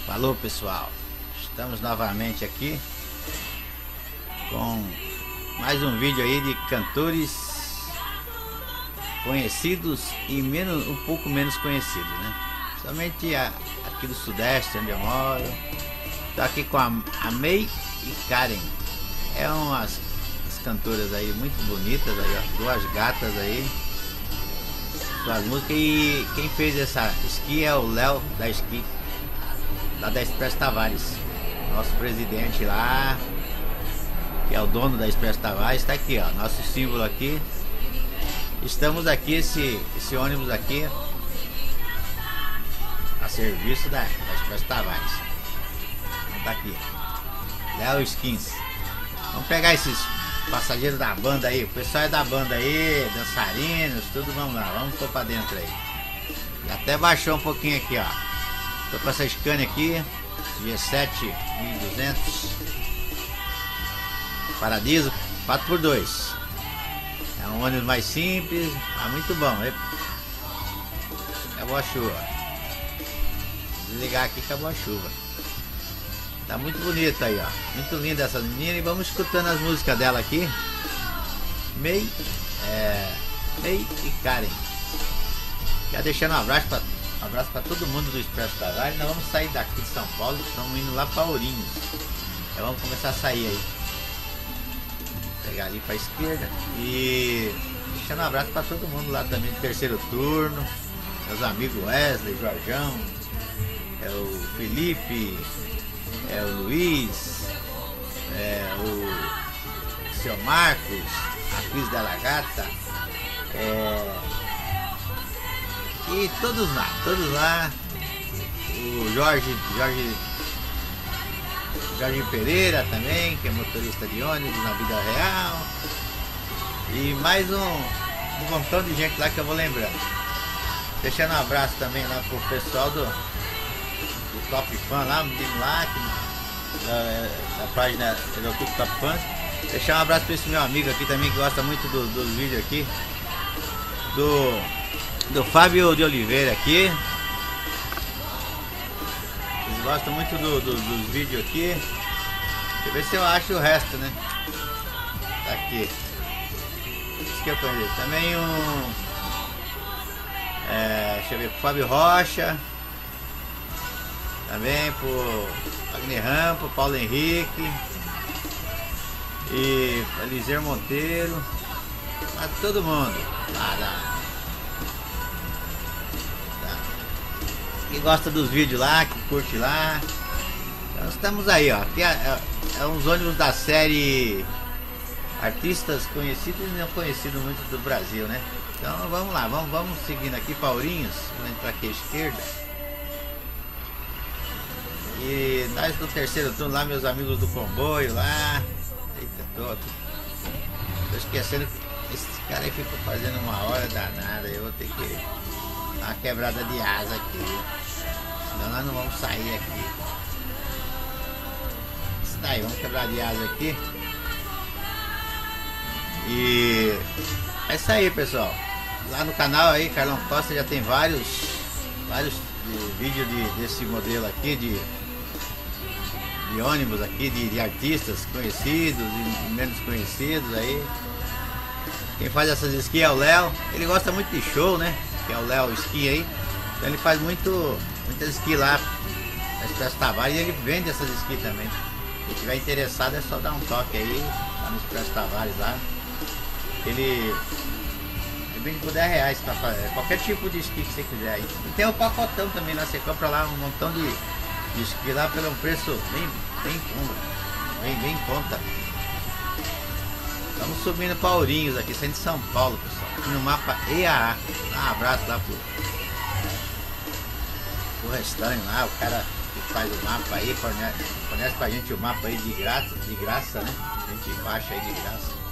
Falou, pessoal, estamos novamente aqui com mais um vídeo aí de cantores conhecidos e um pouco menos conhecidos, né? Somente aqui do Sudeste, onde eu moro. Tô aqui com a May e Karen. É umas cantoras aí muito bonitas aí, ó, duas gatas aí, suas músicas. E quem fez essa esqui é o Léo da Esqui, lá da Expresso Tavares, nosso presidente lá, que é o dono da Expresso Tavares. Está aqui, ó, nosso símbolo aqui. Estamos aqui, esse ônibus aqui a serviço da Expresso Tavares. Tá aqui, Léo Skins. Vamos pegar esses passageiros da banda aí, o pessoal é da banda aí, dançarinos, tudo. Vamos lá, vamos pôr pra dentro aí. E até baixou um pouquinho aqui, ó. Tô com essa Scania aqui, G7 1200 Paradiso 4x2. É um ônibus mais simples, mas muito bom. Acabou a chuva. Desligar aqui, acabou a chuva. Tá muito bonita aí, ó. Muito linda essa menina. E vamos escutando as músicas dela aqui. May e Karen. Já deixando um abraço para todo mundo do Expresso Tavares. Nós vamos sair daqui de São Paulo, estamos indo lá para Ourinhos. Então vamos começar a sair aí. Pegar ali para a esquerda. E deixando um abraço para todo mundo lá também do terceiro turno. Meus amigos Wesley, Jorjão, é o Felipe, é o Luiz, é o seu Marcos, a Cris Della Gata, e todos lá, o Jorge Pereira também, que é motorista de ônibus na vida real, e mais um montão de gente lá que eu vou lembrando. Deixando um abraço também lá pro pessoal do Top Fan lá, menino lá, da página do Top Fan. Deixar um abraço para esse meu amigo aqui também, que gosta muito dos vídeos aqui, do Fábio de Oliveira aqui. Eles gostam muito dos vídeos aqui. Deixa eu ver se eu acho o resto, né? Tá aqui. Isso que eu conheço. Também deixa eu ver, pro Fábio Rocha. Também pro Wagner Rampo, Paulo Henrique e Eliser Monteiro, a todo mundo lá que gosta dos vídeos lá, que curte lá. Então estamos aí, ó. Aqui é uns ônibus da série Artistas Conhecidos e Não Conhecidos muito do Brasil, né? Então vamos lá, vamos seguindo aqui para Ourinhos. Vamos entrar aqui à esquerda. E nós do terceiro turno lá, meus amigos do comboio lá. Eita, tô esquecendo que esse cara aí ficou fazendo uma hora danada. Eu vou ter que dar uma quebrada de asa aqui, senão nós não vamos sair aqui. Isso daí, vamos quebrar de asa aqui. E é isso aí, pessoal. Lá no canal aí, Carlão Costa, já tem vários vídeos desse modelo aqui de ônibus aqui, de artistas conhecidos e menos conhecidos aí. Quem faz essas esqui é o Léo. Ele gosta muito de show, né? Que é o Léo Esqui aí. Então ele faz muitas esqui lá na Expresso Tavares, e ele vende essas esqui também. Quem tiver interessado é só dar um toque aí lá no Expresso Tavares lá. Ele vende por R$10 pra fazer qualquer tipo de esqui que você quiser aí. E tem o pacotão também lá, você compra lá um montão de esqui lá pelo preço bem em conta. Estamos subindo para Ourinhos aqui, saindo de São Paulo, pessoal. Aqui no mapa EAA. Dá um abraço lá pro restante lá, o cara que faz o mapa aí, fornece pra gente o mapa aí de graça, né? A gente baixa aí de graça.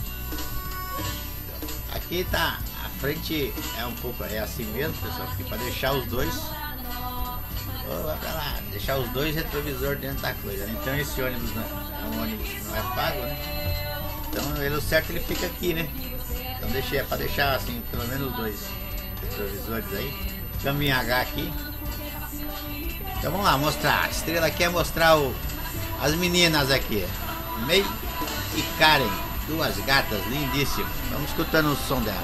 Aqui tá, a frente é um pouco, é assim mesmo, pessoal, aqui para deixar os dois. Vai pra lá, deixar os dois retrovisores dentro da coisa, né? Então esse ônibus é um ônibus que não é pago, né? Então ele, o certo, ele fica aqui, né? Então deixei, para deixar assim, pelo menos dois retrovisores aí. Caminho H aqui. Então vamos lá mostrar. A estrela aqui é mostrar as meninas aqui. May e Karen. Duas gatas lindíssimas. Vamos escutando o som delas.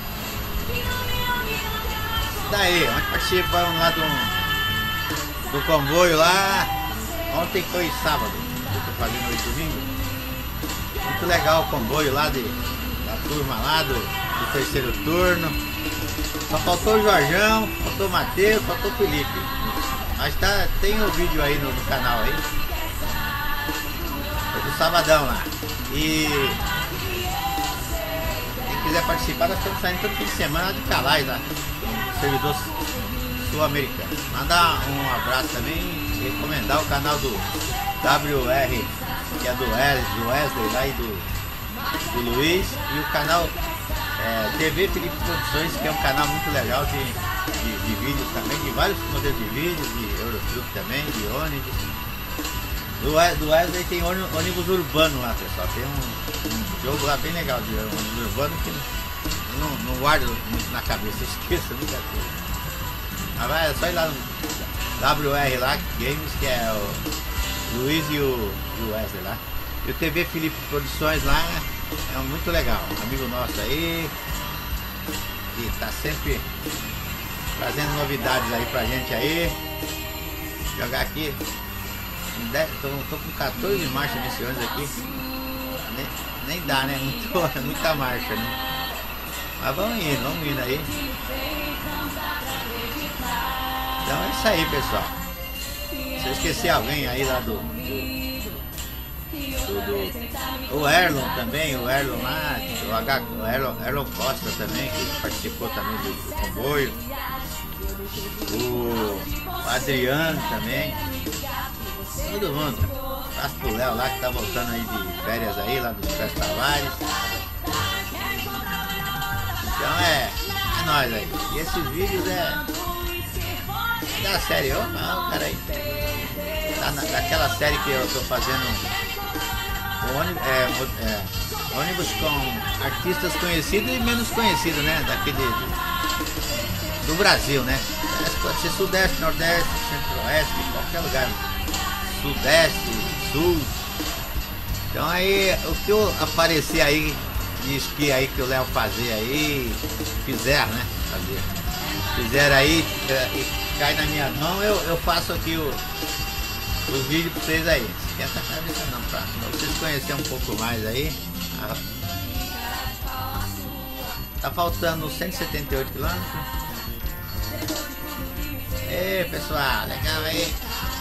Daí, onde participamos lá do comboio lá. Ontem foi sábado. Eu tô fazendo hoje domingo. Muito legal o comboio lá da turma lá do terceiro turno. Só faltou o Jorjão, faltou o Matheus, faltou o Felipe. Mas tem o vídeo aí no canal aí. Foi do sabadão lá. E quem quiser participar, nós estamos saindo todo fim de semana de Calais lá, no servidor sul-americano. Mandar um abraço também e recomendar o canal do WR, que é do Wesley lá e do Luiz, e o canal TV Felipe Produções, que é um canal muito legal de vídeos também, de vários modelos de vídeos, de Eurotruck também, de ônibus. Do Wesley tem ônibus urbano lá, pessoal. Tem um jogo lá bem legal de ônibus urbano que não guardo muito na cabeça, esqueço muita coisa. Mas vai, é só ir lá no WR lá, Games, que é o Luiz e o Wesley lá. E o TV Felipe Produções lá é muito legal, um amigo nosso aí, que tá sempre trazendo novidades aí pra gente aí. Jogar aqui. Tô com 14 marchas nesse ônibus aqui. Nem dá, né? Muita marcha, né? Mas vamos indo aí. Então é isso aí, pessoal. Se eu esquecer alguém aí lá o Erlon também, o Erlon lá, o Erlon Costa também, que participou também do comboio. O Adriano também. Todo mundo. Abraço pro Léo lá que tá voltando aí de férias aí, lá dos Pés Tavares. Então é nóis aí. E esses vídeos é da série, ó, cara aí. Daquela série que eu tô fazendo ônibus com artistas conhecidos e menos conhecidos, né? Daqui do Brasil, né? Pode ser Sudeste, Nordeste, Centro-Oeste, qualquer lugar. Sudeste, Sul. Então aí o que eu aparecer aí de esqui aí que o Léo fazer aí, fizer, né? Fizer aí e cai na minha mão, eu faço aqui os vídeos pra vocês aí. Esquenta a cabeça não, pra vocês conhecerem um pouco mais aí. Tá faltando 178 quilômetros. Ei, pessoal, legal aí.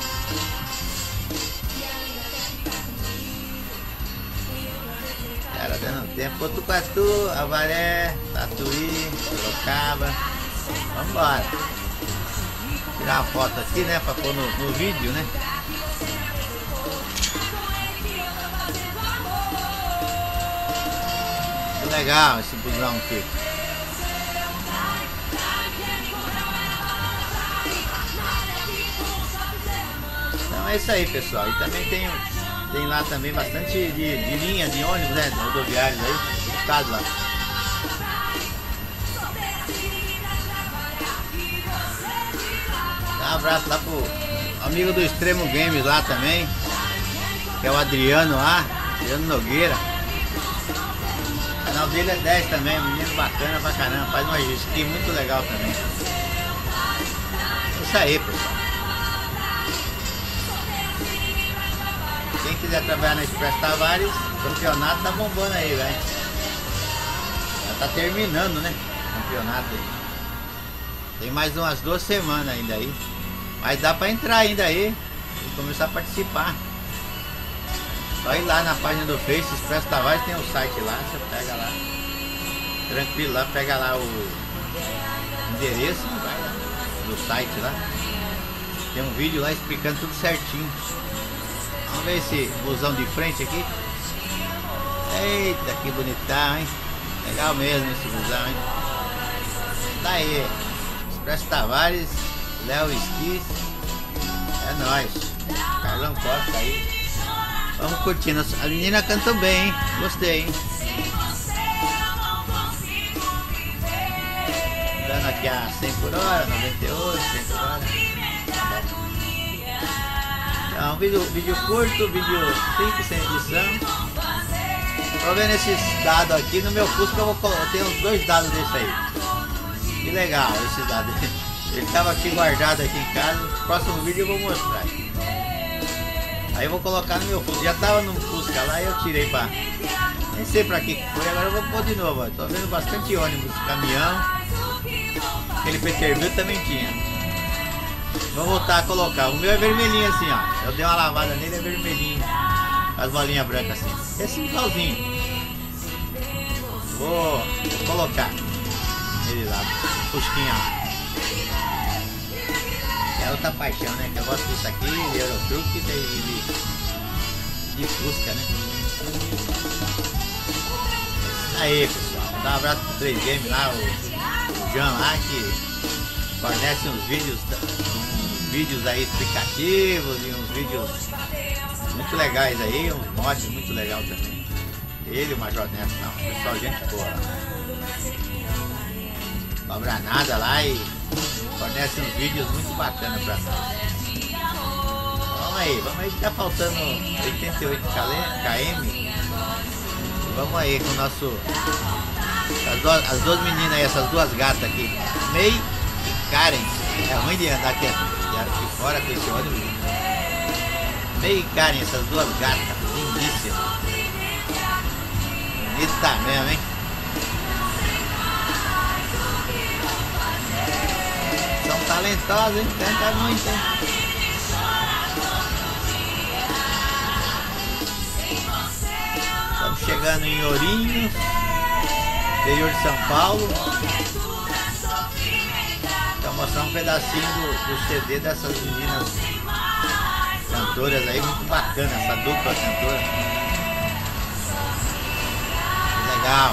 Cara, dando tempo. Botucatu, Avaré, Tatuí, Sorocaba. Vambora. Tirar uma foto aqui, né? Pra pôr no vídeo, né? Muito legal esse busão aqui. Então é isso aí, pessoal. E também tem lá também bastante de linha de ônibus, né? Rodoviários aí, do estado lá. Dá um abraço lá pro amigo do Extremo Games lá também, que é o Adriano lá, Adriano Nogueira. O canal dele é 10 também, um menino bacana pra caramba, faz uma skin muito legal também. É isso aí, pessoal. Quem quiser trabalhar na Expresso Tavares, o campeonato tá bombando aí, velho. Já tá terminando, né? O campeonato aí. Tem mais umas 2 semanas ainda aí. Mas dá pra entrar ainda aí e começar a participar. Só ir lá na página do Face, Expresso Tavares, tem o site lá, você pega lá. Tranquilo lá, pega lá o endereço, vai lá no site lá. Tem um vídeo lá explicando tudo certinho. Vamos ver esse busão de frente aqui. Eita, que bonitão, hein? Legal mesmo esse busão, hein? Daí, Expresso Tavares, Léo Esqui. É nóis. Carlão Costa aí. Vamos curtindo. A menina cantou bem, hein? Gostei, hein? Dando aqui a 100 por hora, 98, 100 por hora. Não, vídeo curto, vídeo simples, sem edição. Tô vendo esses dados aqui no meu Fusca, eu tenho uns 2 dados desse aí. Que legal esses dados. Ele tava aqui guardado aqui em casa. No próximo vídeo eu vou mostrar. Aí eu vou colocar no meu Fusca. Já tava no Fusca lá e eu tirei pra... Nem sei pra que foi, agora eu vou pôr de novo. Ó. Tô vendo bastante ônibus, caminhão. Aquele Peterbilt também tinha. Vou voltar a colocar. O meu é vermelhinho assim, ó. Eu dei uma lavada nele, é vermelhinho. As bolinhas brancas assim. Esse igualzinho. Vou colocar ele lá. Fusquinha. É outra paixão, né? Que eu gosto disso aqui, de Eurotruck e de Fusca, né? Aí, pessoal. Vou dar um abraço pro 3 Game lá, o Jean lá, que fornece uns vídeos aí explicativos e uns vídeos muito legais aí, uns mods muito legal também. Ele, o Major Neto, não, pessoal, gente boa lá. Cobra nada lá e fornece uns vídeos muito bacanas pra nós. Vamos aí que tá faltando 88 km. Vamos aí com o nosso... As duas meninas aí, essas duas gatas aqui, May e Karen. É ruim de andar aqui fora com esse ônibus. May e Karen, essas duas gatas, lindíssimas. Bonita mesmo, hein? São talentosas, hein? Canta muito, hein? Estamos chegando em Ourinhos, interior de São Paulo. Vou mostrar um pedacinho do CD dessas meninas cantoras aí, muito bacana, essa dupla cantora. Que legal.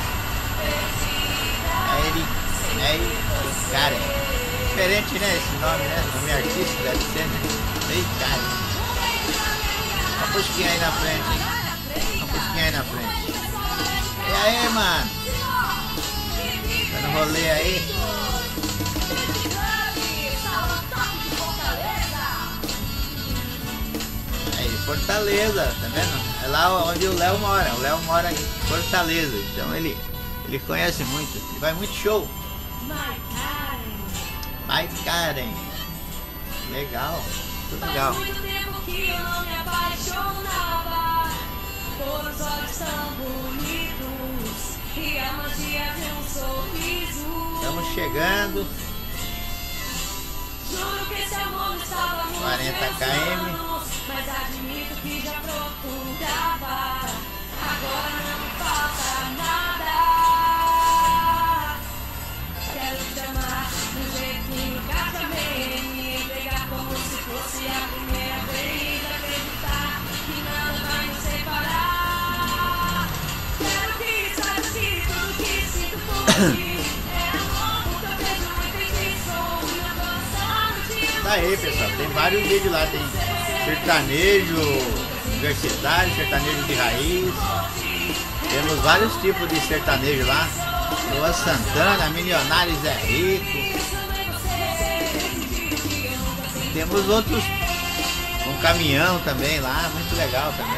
May e Karen. Diferente, né, esse nome, né? Nome artístico deve ser, né? May e Karen. Uma fusquinha aí na frente, hein? Uma fusquinha aí na frente. E aí, mano? Tá no rolê aí? Fortaleza, tá vendo? É lá onde o Léo mora. O Léo mora em Fortaleza, então ele conhece muito. Ele vai muito show. My Karen. Legal, muito legal. Faz muito tempo que eu não me apaixonava por os olhos tão bonitos e a magia de um sorriso. Estamos chegando. Juro que esse amor não estava muito 40 km. mas admito que já procurava. Agora não me falta nada. Quero te amar do jeito que nunca te amei, me entregar como se fosse a primeira vez, acreditar que nada vai nos separar. Quero que saiba que tudo que sinto por ti é amor, o teu beijo é feitiço, meu coração te Tá aí, pessoal, tem vários vídeos lá, tem sertanejo universitário, sertanejo de raiz. Temos vários tipos de sertanejo lá. Lua Santana, Milionários é Rico. Temos outros com caminhão também lá, muito legal também.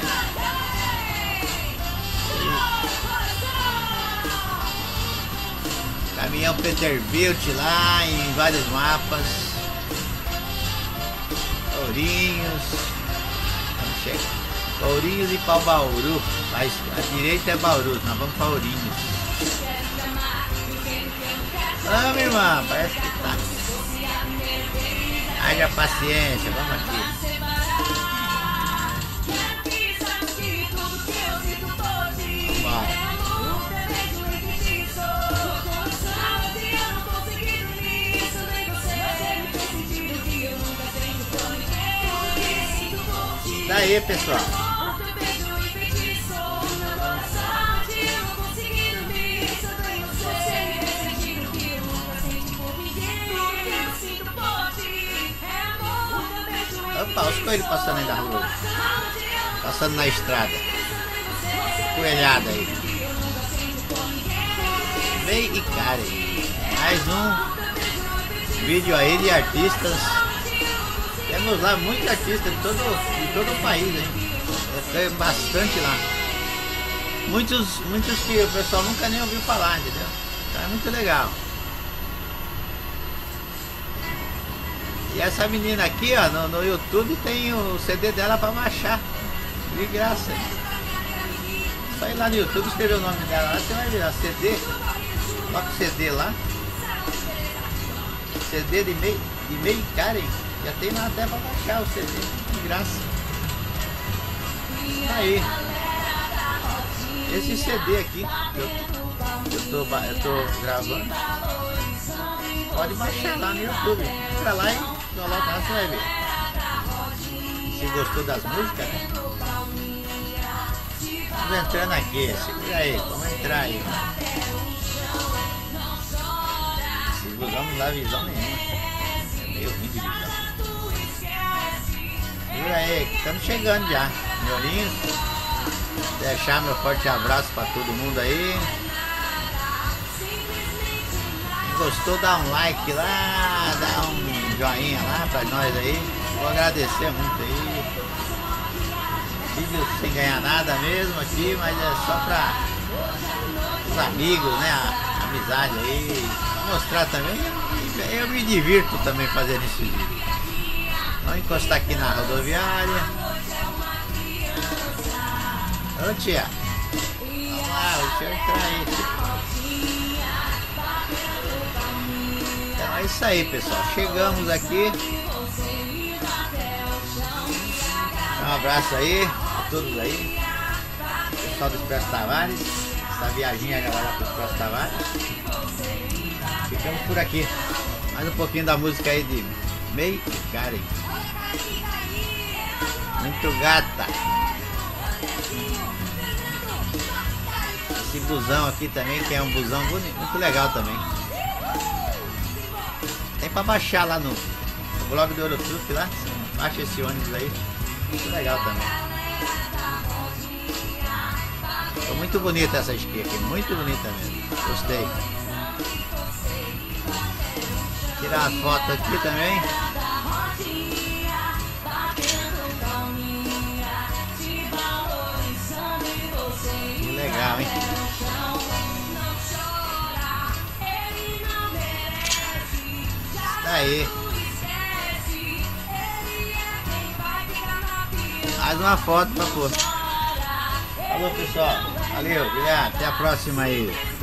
Caminhão Peterbilt lá em vários mapas. Ourinhos. Vamos chegar. Ourinhos e para Bauru. Mas a direita é Bauru, nós vamos para Ourinhos. Ah, minha irmã, parece que tá. Haja paciência, vamos aqui. Vambora. Daí, pessoal. Opa, os coelhos passando aí na rua. Passando na estrada. Coelhada aí. May e Karen. Mais um vídeo aí de artistas. Temos lá muitos artistas de todo o país, hein? Tem bastante lá. Muitos que o pessoal nunca nem ouviu falar, entendeu? Então é muito legal. E essa menina aqui, ó, no YouTube tem o CD dela pra baixar. De graça. Só ir lá no YouTube, escrever o nome dela lá, você vai ver, ó, CD. Coloca o CD lá. CD de May Karen. Já tem lá até pra baixar o CD. De graça. Aí. Esse CD aqui eu tô gravando, pode baixar lá no YouTube. Entra lá e coloca lá, você vai ver. Se gostou das músicas, né? Vamos entrando aqui, segura aí, vamos entrar aí. Se não dá visão nenhuma. É meio ruim de visão. Segura aí, estamos chegando já. Melhorinhos. Deixar meu forte abraço para todo mundo aí. Quem gostou, dá um like lá, dá um joinha lá para nós aí. Vou agradecer muito aí. Vídeo sem ganhar nada mesmo aqui, mas é só para os amigos, né? A amizade aí. Vou mostrar também. Eu me divirto também fazendo esse vídeo. Vamos encostar aqui na rodoviária. Ô tia, vamos lá, deixa eu entrar aí, tia. Então é isso aí, pessoal, chegamos aqui. Um abraço aí a todos aí, pessoal do Expresso Tavares, essa viaginha agora para o Expresso Tavares. Ficamos por aqui, mais um pouquinho da música aí de May Karen. Muito gata. Esse busão aqui também, que é um busão bonito, muito legal também. Tem pra baixar lá no blog do Eurotruck lá. Baixa esse ônibus aí. Muito legal também. Ficou muito bonita essa esquia aqui, muito bonita mesmo. Gostei. Tirar uma foto aqui também. Que legal, hein? Aí. Mais uma foto pra pôr. Falou, pessoal. Valeu, obrigado. Até a próxima aí.